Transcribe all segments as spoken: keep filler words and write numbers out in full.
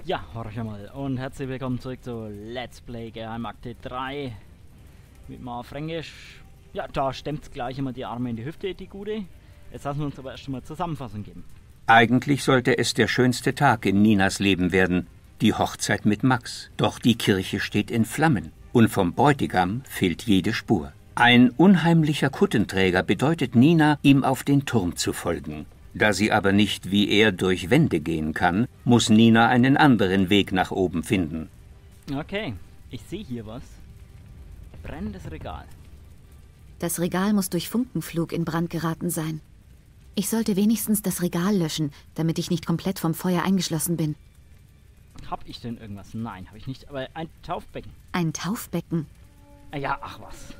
Ja, horch mal und herzlich willkommen zurück zu Let's Play Geheimakte drei mit mal Fränkisch. Ja, da stemmt gleich immer die Arme in die Hüfte, die Gute. Jetzt lassen wir uns aber erst mal Zusammenfassung geben. Eigentlich sollte es der schönste Tag in Ninas Leben werden, die Hochzeit mit Max. Doch die Kirche steht in Flammen und vom Bräutigam fehlt jede Spur. Ein unheimlicher Kuttenträger bedeutet Nina, ihm auf den Turm zu folgen. Da sie aber nicht wie er durch Wände gehen kann, muss Nina einen anderen Weg nach oben finden. Okay, ich sehe hier was. Brennendes Regal. Das Regal muss durch Funkenflug in Brand geraten sein. Ich sollte wenigstens das Regal löschen, damit ich nicht komplett vom Feuer eingeschlossen bin. Hab ich denn irgendwas? Nein, habe ich nicht. Aber ein Taufbecken. Ein Taufbecken? Ah ja, ach was.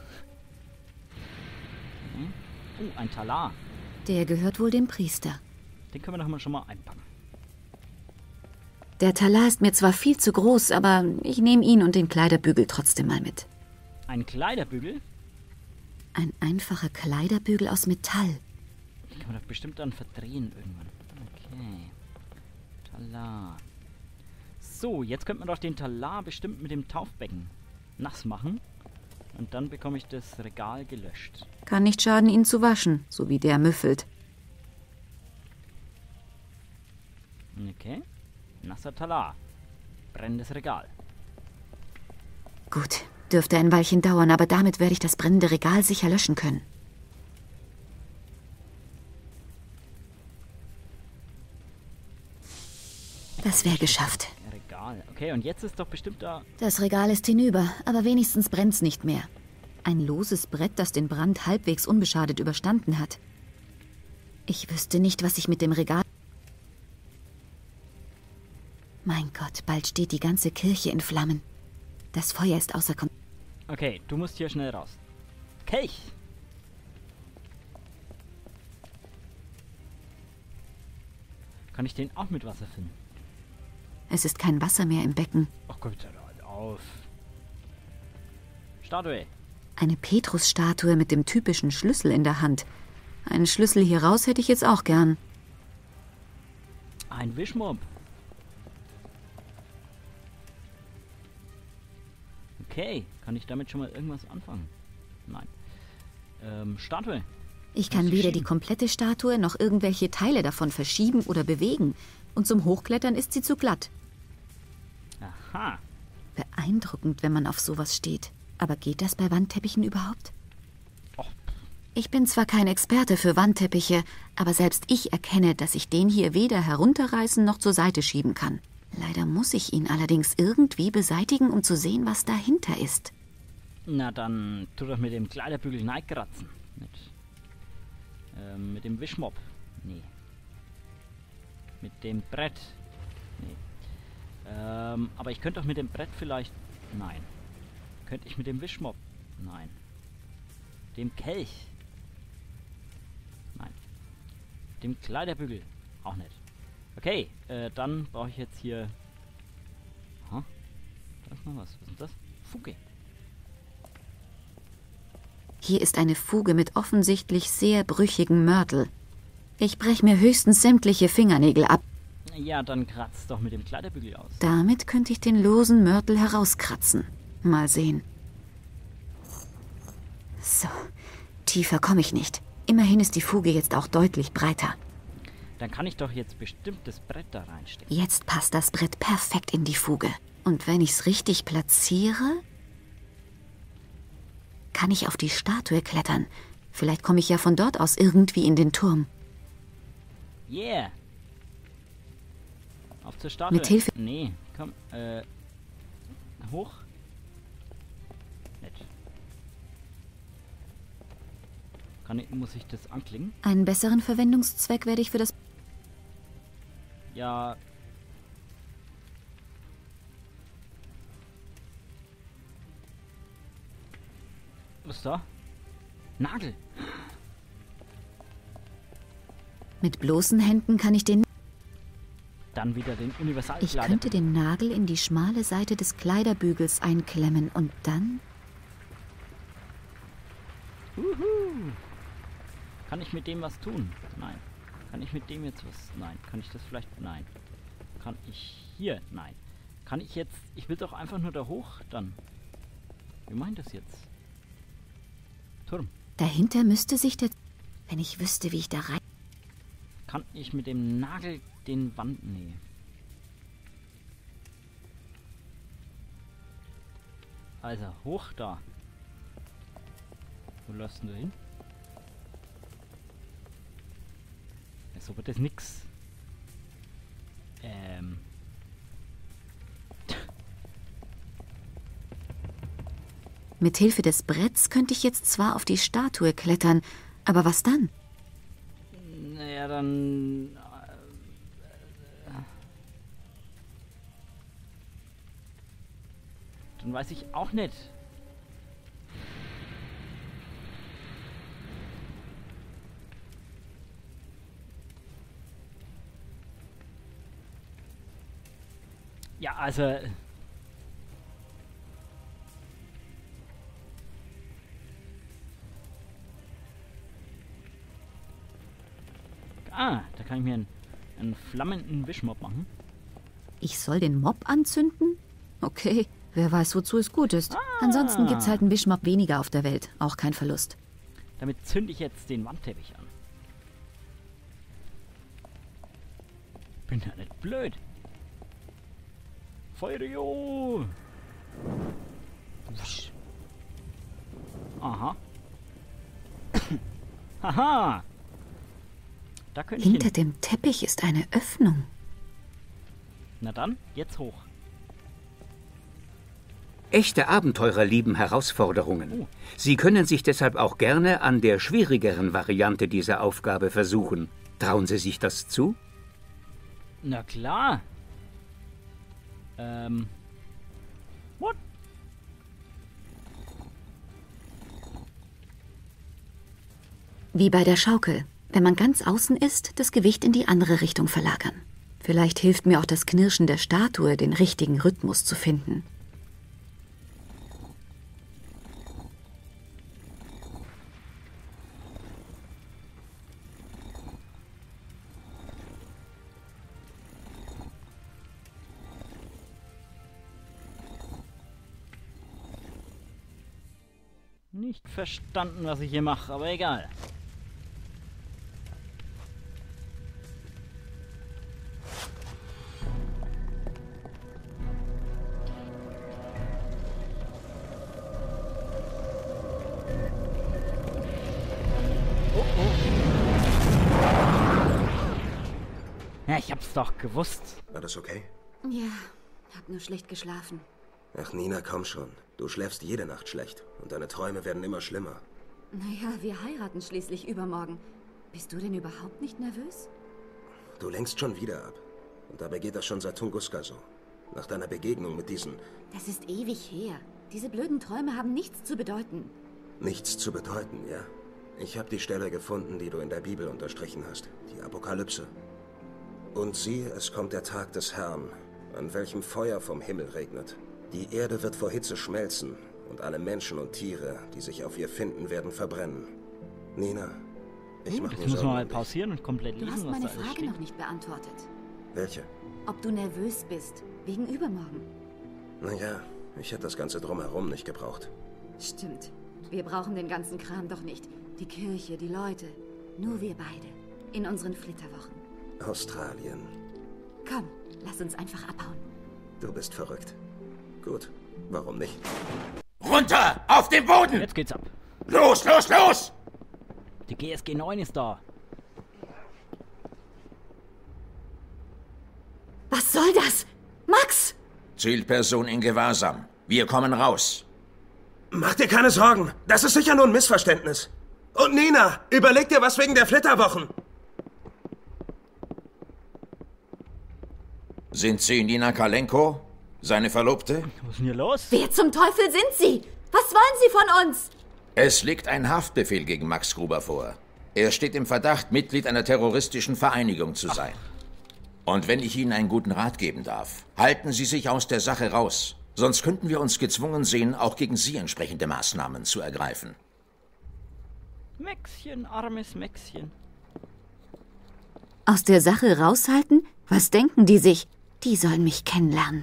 Hm. Oh, ein Talar. Der gehört wohl dem Priester. Den können wir doch mal schon mal einpacken. Der Talar ist mir zwar viel zu groß, aber ich nehme ihn und den Kleiderbügel trotzdem mal mit. Ein Kleiderbügel? Ein einfacher Kleiderbügel aus Metall. Den kann man doch bestimmt dann verdrehen irgendwann. Okay. Talar. So, jetzt könnte man doch den Talar bestimmt mit dem Taufbecken nass machen. Und dann bekomme ich das Regal gelöscht. Kann nicht schaden, ihn zu waschen, so wie der müffelt. Okay. Nasser Talar. Brennendes Regal. Gut, dürfte ein Weilchen dauern, aber damit werde ich das brennende Regal sicher löschen können. Das wäre geschafft. Regal. Okay, und jetzt ist doch bestimmt da... Das Regal ist hinüber, aber wenigstens brennt's nicht mehr. Ein loses Brett, das den Brand halbwegs unbeschadet überstanden hat. Ich wüsste nicht, was ich mit dem Regal... Mein Gott, bald steht die ganze Kirche in Flammen. Das Feuer ist außer Kontrolle. Okay, du musst hier schnell raus. Kelch! Kann ich den auch mit Wasser füllen? Es ist kein Wasser mehr im Becken. Ach komm, jetzt hör halt auf. Statue. Eine Petrusstatue mit dem typischen Schlüssel in der Hand. Einen Schlüssel hier raus hätte ich jetzt auch gern. Ein Wischmopp. Okay, kann ich damit schon mal irgendwas anfangen? Nein. Ähm, Statue. Ich kann weder die komplette Statue noch irgendwelche Teile davon verschieben oder bewegen. Und zum Hochklettern ist sie zu glatt. Aha. Beeindruckend, wenn man auf sowas steht. Aber geht das bei Wandteppichen überhaupt? Och. Ich bin zwar kein Experte für Wandteppiche, aber selbst ich erkenne, dass ich den hier weder herunterreißen noch zur Seite schieben kann. Leider muss ich ihn allerdings irgendwie beseitigen, um zu sehen, was dahinter ist. Na dann tu doch mit dem Kleiderbügel neikratzen. Nicht. Ähm, mit dem Wischmopp. Nee. Mit dem Brett. Nee. Ähm, aber ich könnte doch mit dem Brett vielleicht... Nein. Könnte ich mit dem Wischmopp? Nein. Dem Kelch? Nein. Dem Kleiderbügel? Auch nicht. Okay, äh, dann brauche ich jetzt hier... Ha? Da ist noch was. Was ist das? Fuge. Hier ist eine Fuge mit offensichtlich sehr brüchigem Mörtel. Ich breche mir höchstens sämtliche Fingernägel ab. Ja, dann kratzt doch mit dem Kleiderbügel aus. Damit könnte ich den losen Mörtel herauskratzen. Mal sehen. So, tiefer komme ich nicht. Immerhin ist die Fuge jetzt auch deutlich breiter. Dann kann ich doch jetzt bestimmt das Brett da reinstecken. Jetzt passt das Brett perfekt in die Fuge. Und wenn ich es richtig platziere, kann ich auf die Statue klettern. Vielleicht komme ich ja von dort aus irgendwie in den Turm. Yeah! Auf zur Statue. Mit Hilfe... Nee, komm, äh... hoch. Nett. Kann ich, muss ich das anklicken? Einen besseren Verwendungszweck werde ich für das... Ja... Was ist da? Nagel! Mit bloßen Händen kann ich den... Dann wieder den Ich Universalkleider. könnte den Nagel in die schmale Seite des Kleiderbügels einklemmen und dann... Uhu. Kann ich mit dem was tun? Nein. Kann ich mit dem jetzt was? Nein. Kann ich das vielleicht? Nein. Kann ich hier, nein. Kann ich jetzt, ich will doch einfach nur da hoch dann. Wie meint das jetzt? Turm. Dahinter müsste sich der... Wenn ich wüsste, wie ich da rein... Kann ich mit dem Nagel den Wand... Nee. Also, hoch da. Wo läufst du denn hin? Ja, so wird das nix. Ähm... Mit Hilfe des Bretts könnte ich jetzt zwar auf die Statue klettern, aber was dann? Naja, dann... Äh, dann weiß ich auch nicht. Ja, also... Ah, da kann ich mir einen, einen flammenden Wischmob machen. Ich soll den Mob anzünden? Okay, wer weiß, wozu es gut ist. Ah. Ansonsten gibt's halt einen Wischmob weniger auf der Welt. Auch kein Verlust. Damit zünde ich jetzt den Wandteppich an. Bin ja nicht blöd. Feuerio! Aha. Haha! Da könnte ich Hinter hin. dem Teppich ist eine Öffnung. Na dann, jetzt hoch. Echte Abenteurer lieben Herausforderungen. Sie können sich deshalb auch gerne an der schwierigeren Variante dieser Aufgabe versuchen. Trauen Sie sich das zu? Na klar. Ähm. What? Wie bei der Schaukel. Wenn man ganz außen ist, das Gewicht in die andere Richtung verlagern. Vielleicht hilft mir auch das Knirschen der Statue, den richtigen Rhythmus zu finden. Nicht verstanden, was ich hier mache, aber egal. Ja, ich hab's doch gewusst. War das okay? Ja, hab nur schlecht geschlafen. Ach, Nina, komm schon. Du schläfst jede Nacht schlecht. Und deine Träume werden immer schlimmer. Naja, wir heiraten schließlich übermorgen. Bist du denn überhaupt nicht nervös? Du lenkst schon wieder ab. Und dabei geht das schon seit Tunguska so. Nach deiner Begegnung mit diesen... Das ist ewig her. Diese blöden Träume haben nichts zu bedeuten. Nichts zu bedeuten, ja? Ich habe die Stelle gefunden, die du in der Bibel unterstrichen hast. Die Apokalypse. Und siehe, es kommt der Tag des Herrn, an welchem Feuer vom Himmel regnet. Die Erde wird vor Hitze schmelzen und alle Menschen und Tiere, die sich auf ihr finden, werden verbrennen. Nina, ich Hm, mach jetzt mir muss man Sorgen mal um dich. pausieren und komplett Du lesen, hast was meine da alles Frage steht. noch nicht beantwortet. Welche? Ob du nervös bist, wegen übermorgen. Naja, ich hätte das Ganze drumherum nicht gebraucht. Stimmt. Wir brauchen den ganzen Kram doch nicht. Die Kirche, die Leute. Nur wir beide. In unseren Flitterwochen. Australien. Komm, lass uns einfach abhauen. Du bist verrückt. Gut, warum nicht? Runter! Auf den Boden! Jetzt geht's ab. Los, los, los! Die G S G neun ist da. Was soll das? Max! Zielperson in Gewahrsam. Wir kommen raus. Mach dir keine Sorgen. Das ist sicher nur ein Missverständnis. Und Nina, überleg dir was wegen der Flitterwochen. Sind Sie Nina Kalenko? Seine Verlobte? Was ist denn hier los? Wer zum Teufel sind Sie? Was wollen Sie von uns? Es liegt ein Haftbefehl gegen Max Gruber vor. Er steht im Verdacht, Mitglied einer terroristischen Vereinigung zu sein. Und wenn ich Ihnen einen guten Rat geben darf, halten Sie sich aus der Sache raus. Sonst könnten wir uns gezwungen sehen, auch gegen Sie entsprechende Maßnahmen zu ergreifen. Mäxchen, armes Mäxchen. Aus der Sache raushalten? Was denken die sich? Die sollen mich kennenlernen.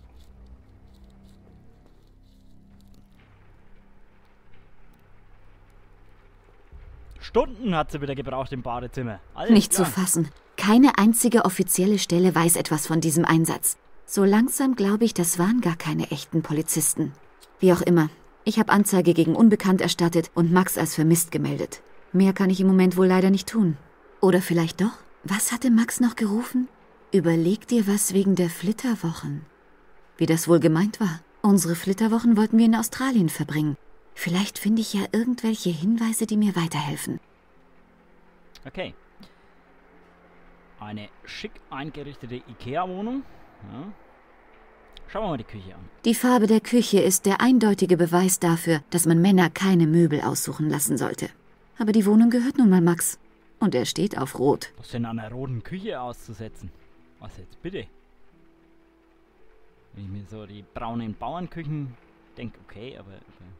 Stunden hat sie wieder gebraucht im Badezimmer. Alles Nicht klar. zu fassen. Keine einzige offizielle Stelle weiß etwas von diesem Einsatz. So langsam glaube ich, das waren gar keine echten Polizisten. Wie auch immer. Ich habe Anzeige gegen Unbekannt erstattet und Max als vermisst gemeldet. Mehr kann ich im Moment wohl leider nicht tun. Oder vielleicht doch? Was hatte Max noch gerufen? Überleg dir was wegen der Flitterwochen. Wie das wohl gemeint war. Unsere Flitterwochen wollten wir in Australien verbringen. Vielleicht finde ich ja irgendwelche Hinweise, die mir weiterhelfen. Okay. Eine schick eingerichtete Ikea-Wohnung. Ja. Schauen wir mal die Küche an. Die Farbe der Küche ist der eindeutige Beweis dafür, dass man Männer keine Möbel aussuchen lassen sollte. Aber die Wohnung gehört nun mal Max. Und er steht auf Rot. Was denn an einer roten Küche auszusetzen? Was jetzt bitte? Wenn ich mir so die braunen Bauernküchen denke, okay, aber... Okay.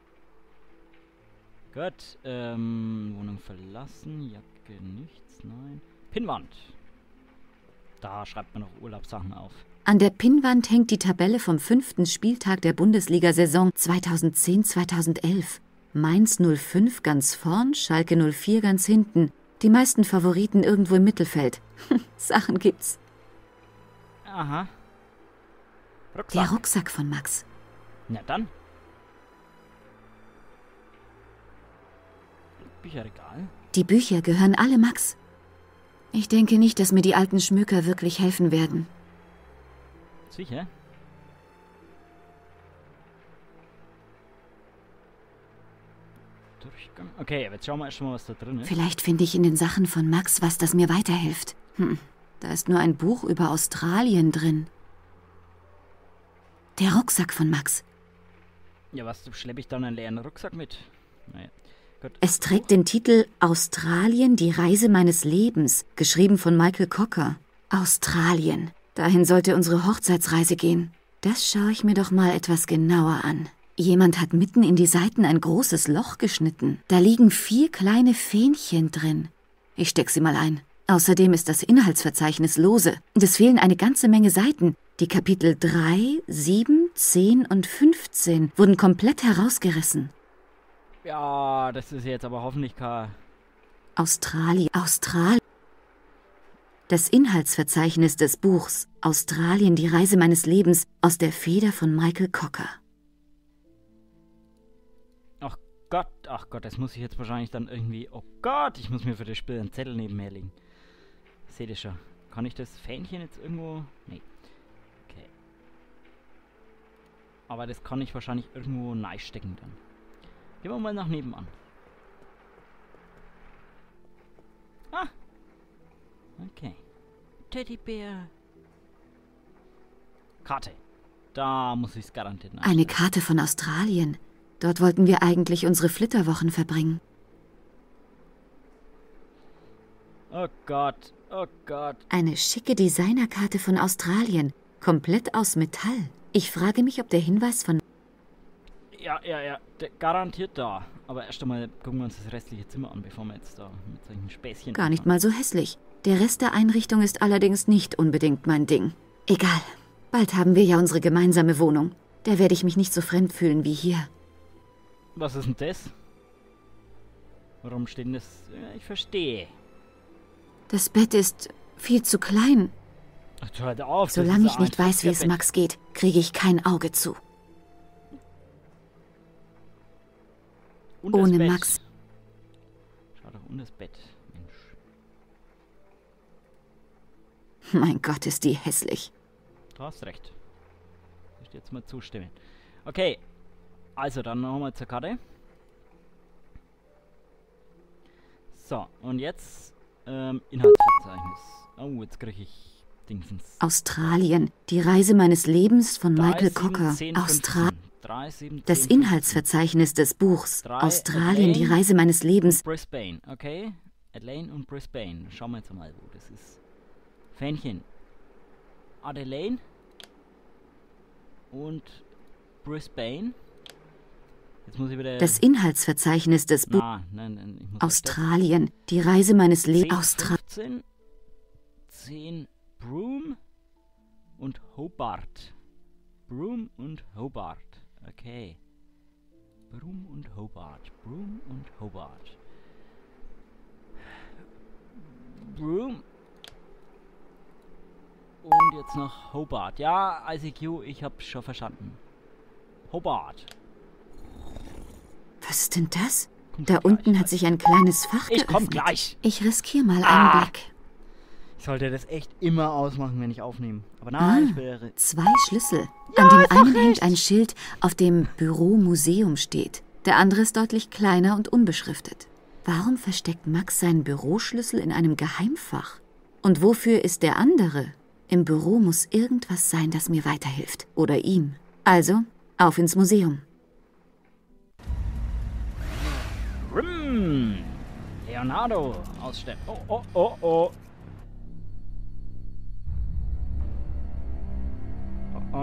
Gut, ähm, Wohnung verlassen, Jacke nichts, nein. Pinnwand. Da schreibt man noch Urlaubssachen auf. An der Pinnwand hängt die Tabelle vom fünften Spieltag der Bundesliga-Saison zweitausendzehn zweitausendelf. Mainz null fünf ganz vorn, Schalke null vier ganz hinten. Die meisten Favoriten irgendwo im Mittelfeld. Sachen gibt's. Aha. Rucksack. Der Rucksack von Max. Na dann. Bücherregal. Die Bücher gehören alle Max. Ich denke nicht, dass mir die alten Schmöker wirklich helfen werden. Sicher? Durchgang. Okay, jetzt schauen wir erst mal, was da drin ist. Vielleicht finde ich in den Sachen von Max was, das mir weiterhilft. Hm, da ist nur ein Buch über Australien drin. Der Rucksack von Max. Ja, was schleppe ich dann einen leeren Rucksack mit? Naja. Gut. Es trägt den Titel Australien, die Reise meines Lebens, geschrieben von Michael Cocker. Australien. Dahin sollte unsere Hochzeitsreise gehen. Das schaue ich mir doch mal etwas genauer an. Jemand hat mitten in die Seiten ein großes Loch geschnitten. Da liegen vier kleine Fähnchen drin. Ich steck sie mal ein. Außerdem ist das Inhaltsverzeichnis lose. Und es fehlen eine ganze Menge Seiten. Die Kapitel drei, sieben, zehn und fünfzehn wurden komplett herausgerissen. Ja, das ist jetzt aber hoffentlich kein... Australien, Australien. Das Inhaltsverzeichnis des Buchs Australien, die Reise meines Lebens aus der Feder von Michael Cocker. Ach Gott, ach Gott, das muss ich jetzt wahrscheinlich dann irgendwie... Oh Gott, ich muss mir für das Spiel einen Zettel nebenher legen. Seht ihr schon. Kann ich das Fähnchen jetzt irgendwo... Nee. Okay. Aber das kann ich wahrscheinlich irgendwo reinstecken dann. Gehen wir mal nach nebenan. Ah. Okay. Teddybär. Karte. Da muss ich es garantiert nachstellen. Eine Karte von Australien. Dort wollten wir eigentlich unsere Flitterwochen verbringen. Oh Gott, oh Gott. Eine schicke Designerkarte von Australien. Komplett aus Metall. Ich frage mich, ob der Hinweis von... Ja, ja, ja, der, garantiert da. Aber erst einmal gucken wir uns das restliche Zimmer an, bevor wir jetzt da mit solchen Späßchen... Gar nicht anfangen. mal so hässlich. Der Rest der Einrichtung ist allerdings nicht unbedingt mein Ding. Egal. Bald haben wir ja unsere gemeinsame Wohnung. Da werde ich mich nicht so fremd fühlen wie hier. Was ist denn das? Warum steht denn das? Ja, ich verstehe. Das Bett ist viel zu klein. Ach, hört auf. Solange ich nicht weiß, wie es Max geht, kriege ich kein Auge zu. Ohne Bett. Max. Schau doch, unter das Bett. Mensch. Mein Gott, ist die hässlich. Du hast recht. Ich möchte jetzt mal zustimmen. Okay. Also, dann nochmal zur Karte. So, und jetzt ähm, Inhaltsverzeichnis. Oh, jetzt kriege ich Dingsens. Australien, die Reise meines Lebens von Michael Cocker. Australien. Das Inhaltsverzeichnis des Buchs Australien, die Reise meines Lebens. Brisbane, okay. Adelaide und Brisbane. Schauen wir jetzt mal, wo das ist. Fähnchen. Adelaide und Brisbane. Jetzt muss ich wieder... Das Inhaltsverzeichnis des Buchs Australien, die Reise meines Lebens. Australien. zehn Broome. und Hobart. Broome und Hobart. Okay. Broome und Hobart. Broome und Hobart. Broome. Und jetzt noch Hobart. Ja, I C Q, ich hab's schon verstanden. Hobart. Was ist denn das? Kommt Da gleich, unten hat gleich. sich ein kleines Fach Ich komm geöffnet. gleich. Ich riskiere mal Ah. einen Blick. Ich sollte das echt immer ausmachen, wenn ich aufnehme. Aber nein, ich wäre... Zwei Schlüssel. An dem einen hängt ein Schild, auf dem Büro Museum steht. Der andere ist deutlich kleiner und unbeschriftet. Warum versteckt Max seinen Büroschlüssel in einem Geheimfach? Und wofür ist der andere? Im Büro muss irgendwas sein, das mir weiterhilft. Oder ihm. Also, auf ins Museum. Rim. Leonardo ausstellen. Oh, oh, oh, oh. Oh, oh.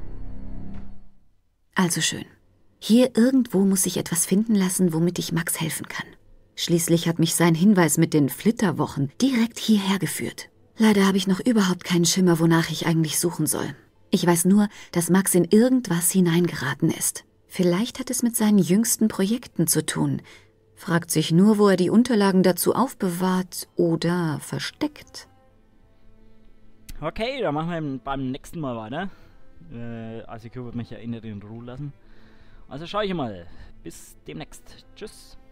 Also schön. Hier irgendwo muss ich etwas finden lassen, womit ich Max helfen kann. Schließlich hat mich sein Hinweis mit den Flitterwochen direkt hierher geführt. Leider habe ich noch überhaupt keinen Schimmer, wonach ich eigentlich suchen soll. Ich weiß nur, dass Max in irgendwas hineingeraten ist. Vielleicht hat es mit seinen jüngsten Projekten zu tun. Fragt sich nur, wo er die Unterlagen dazu aufbewahrt oder versteckt. Okay, dann machen wir beim nächsten Mal weiter. Äh, I C Q wird mich ja eh nicht in Ruhe lassen. Also schau ich mal. Bis demnächst. Tschüss.